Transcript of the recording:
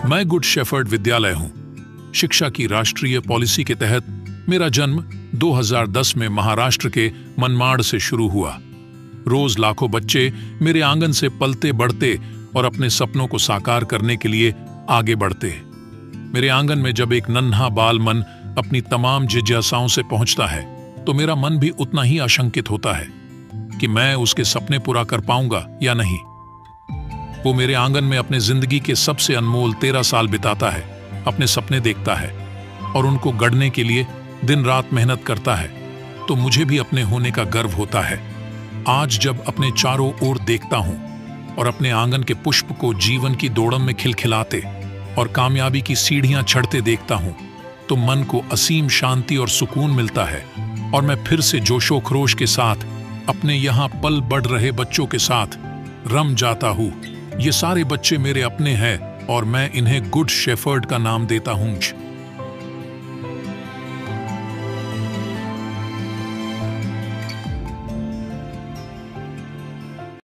मैं good shepherd विद्यालय हूँ। शिक्षा की राष्ट्रीय पॉलिसी के तहत मेरा जन्म 2010 में महाराष्ट्र के मनमाड़ से शुरू हुआ। रोज लाखों बच्चे मेरे आंगन से पलते बढ़ते और अपने सपनों को साकार करने के लिए आगे बढ़ते। मेरे आंगन में जब एक नन्हा बाल मन अपनी तमाम जिज्ञासाओं से पहुंचता है तो मेरा मन भी उतना ही आशंकित होता है कि मैं उसके सपने पूरा कर पाऊंगा या नहीं। वो मेरे आंगन में अपने जिंदगी के सबसे अनमोल 13 साल बिताता है, अपने सपने देखता है और उनको गढ़ने के लिए दिन रात मेहनत करता है। तो मुझे भी अपने होने का गर्व होता है। आज जब अपने चारों ओर देखता हूं और अपने आंगन के पुष्प को जीवन की दौड़म में खिलखिलाते और कामयाबी की सीढ़ियां चढ़ते देखता हूं तो मन को असीम शांति और सुकून मिलता है और मैं फिर से जोशो खरोश के साथ अपने यहाँ पल बढ़ रहे बच्चों के साथ रम जाता हूँ। ये सारे बच्चे मेरे अपने हैं और मैं इन्हें गुड शेफर्ड का नाम देता हूँ।